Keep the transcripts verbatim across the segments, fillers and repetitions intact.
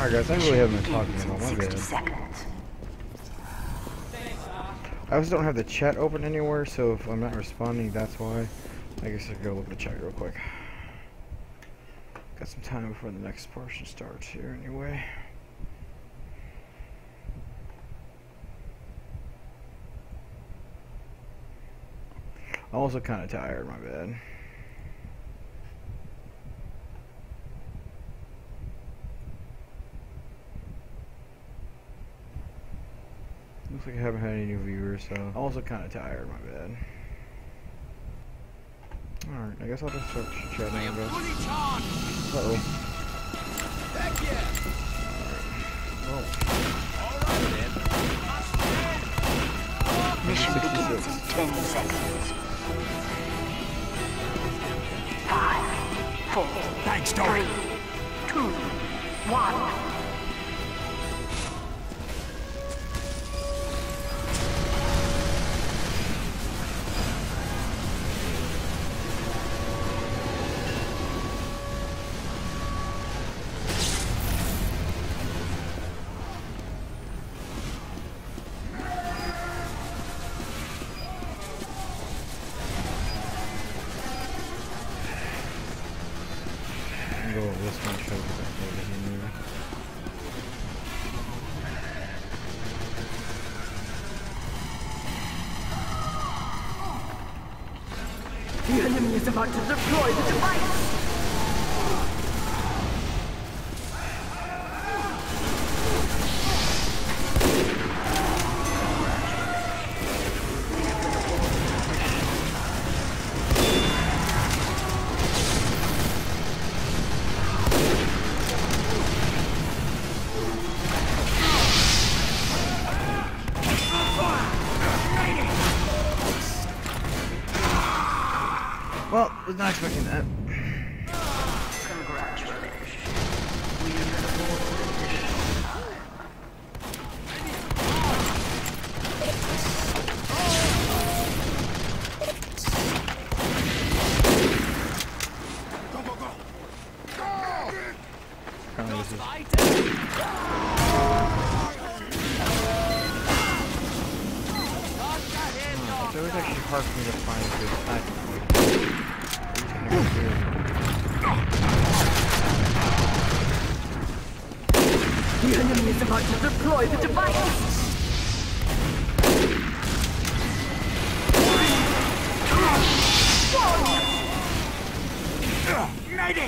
Alright guys, I really haven't been talking about my bad. Seconds. I also don't have the chat open anywhere, so if I'm not responding, that's why. I guess I'll go look at the chat real quick. Got some time before the next portion starts here anyway. I'm also kind of tired, my bad. Looks like I haven't had any new viewers, so I'm also kind of tired, my bad. Alright, I guess I'll just start chatting, I guess. Uh-oh. Heck yeah! Alright. Mission begins in ten seconds. Five, four, Thanks, Dory. three, two, one. Go over this one, show you that over here. The enemy is about to deploy the device! Well, was not expecting that. Go, go, go! Go! Apparently this is So it was actually hard for me to find a good timing. The enemy is about to deploy the device! Medic!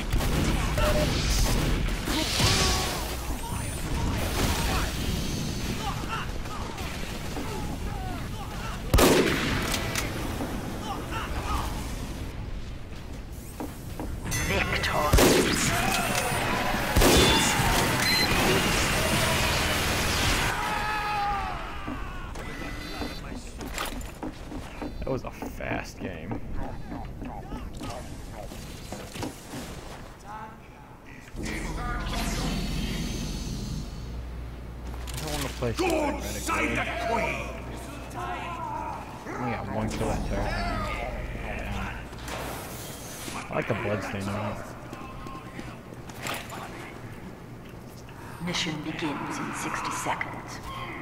That was a fast game. I don't want to play God save the Queen! I only got one kill that entire time. Yeah. I like the bloodstain on it. Mission begins in sixty seconds.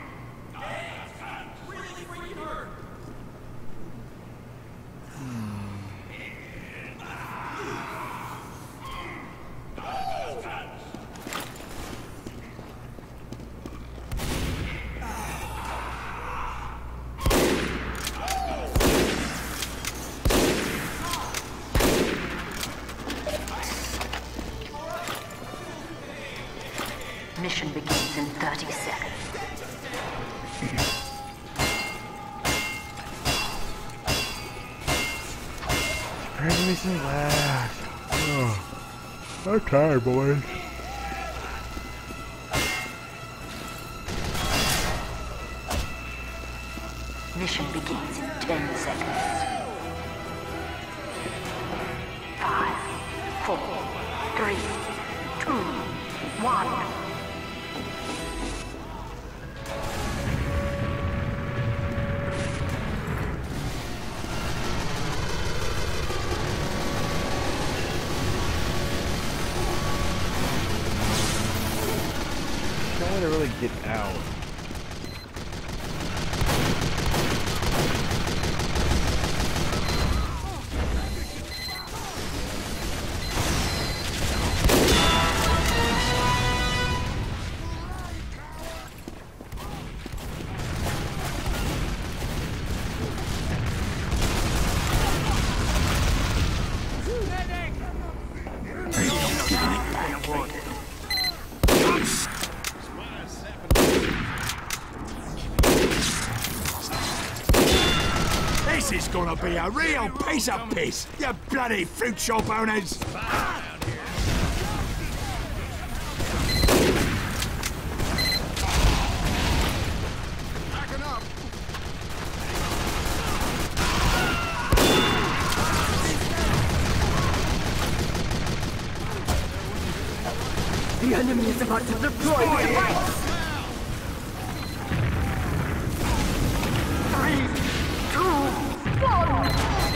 Mission begins in thirty seconds. Bring me some glass. Oh, I'm tired, boys. Mission begins in ten seconds. Five, four, three, two, one. to really get out. This is gonna be a real piece of piss, you bloody fruit shop owners! The enemy is about to deploy the device! Three, two, one!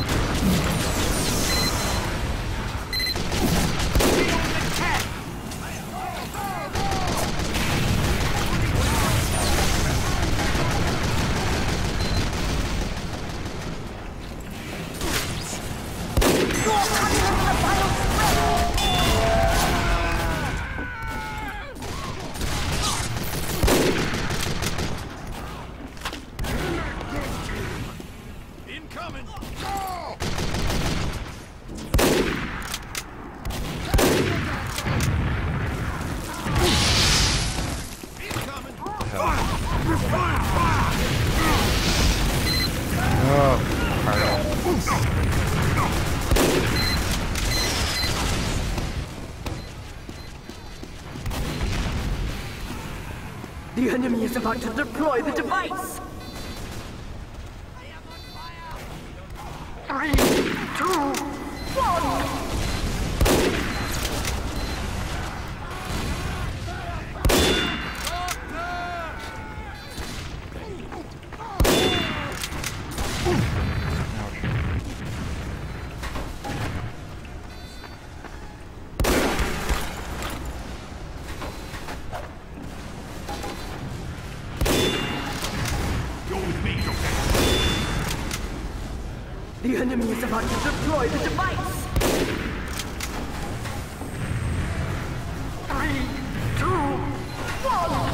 The enemy is about to deploy the device! Three, two, one! The enemy is about to deploy the device! Three, two, one!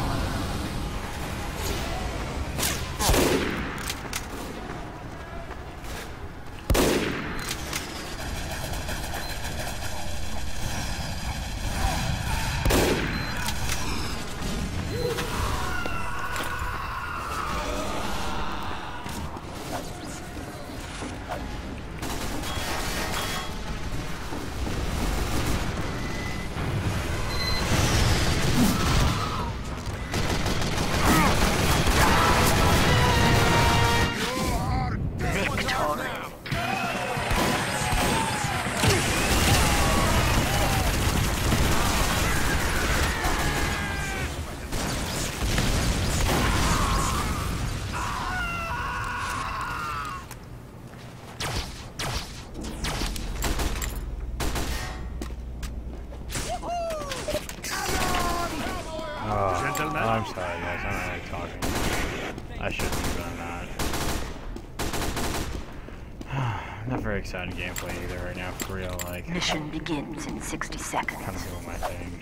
Oh, I'm sorry guys, I don't like talking. I shouldn't be doing that. Not very exciting gameplay either right now, for real, like... Mission begins in sixty seconds. Kind of doing my thing.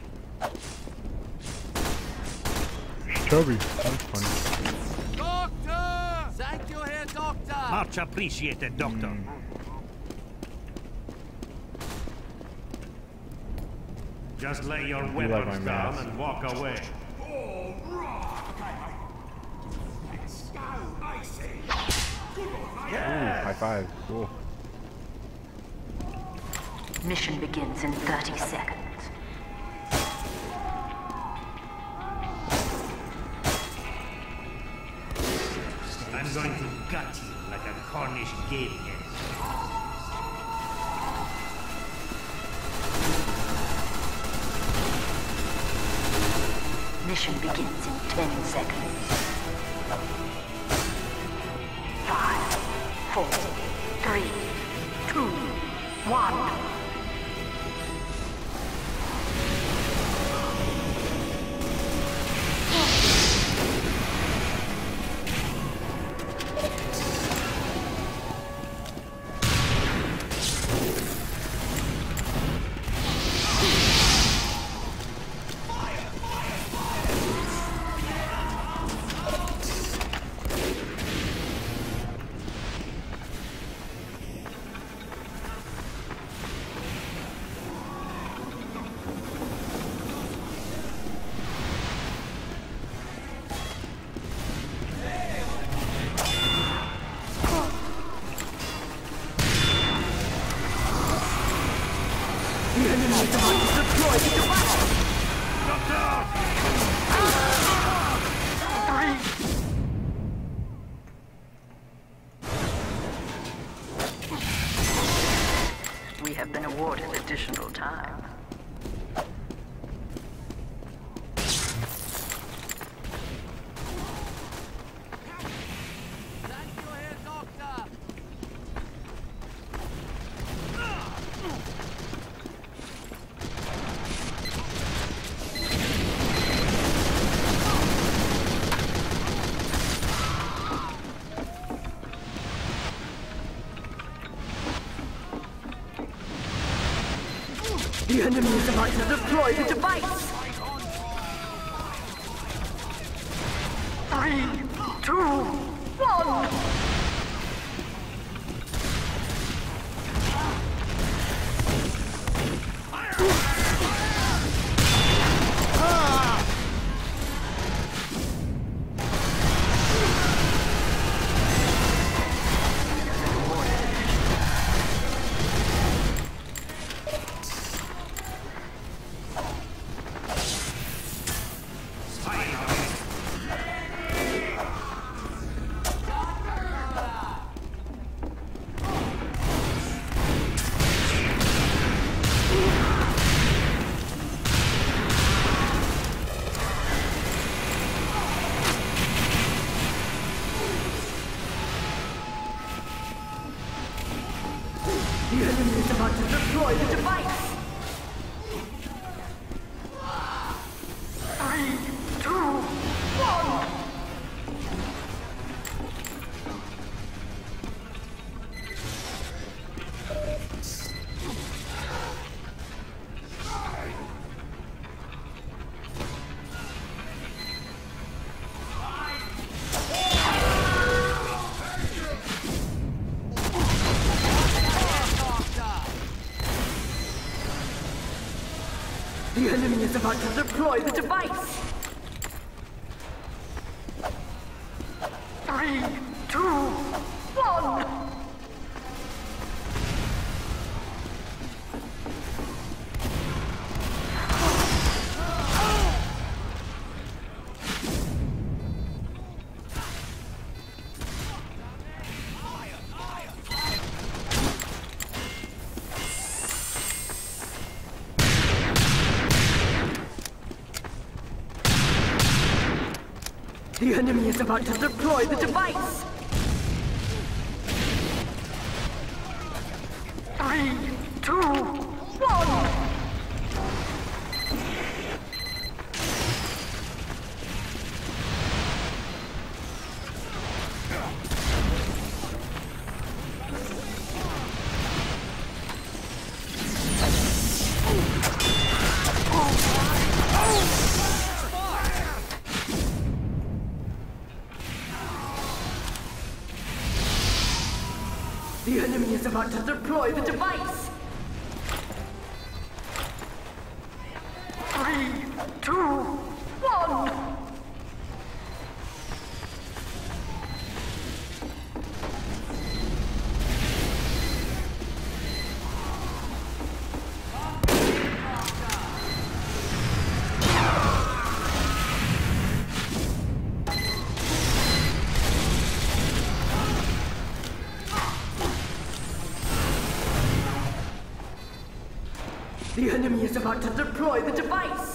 Toby, that's funny. Doctor! Thank you, Herr Doctor! Much appreciated, Doctor. Mm. Just lay your like weapons my down mask. and walk away. Ooh, high five, cool. Mission begins in thirty seconds. I'm going to gut you like a Cornish game hen. Mission begins in ten seconds. Five, four, three, two, one. enemy is about to deploy the device. We have been awarded additional time. Thank you, Herr Doctor. The enemy is about to deploy the device. Three, two, one. The enemy is about to deploy the device. Three, two, one. The enemy is about to deploy the device. Three, two, one. The enemy is about to deploy the device. Three, two, one. The enemy is about to deploy the device. Three, two, one. The enemy is about to deploy the device.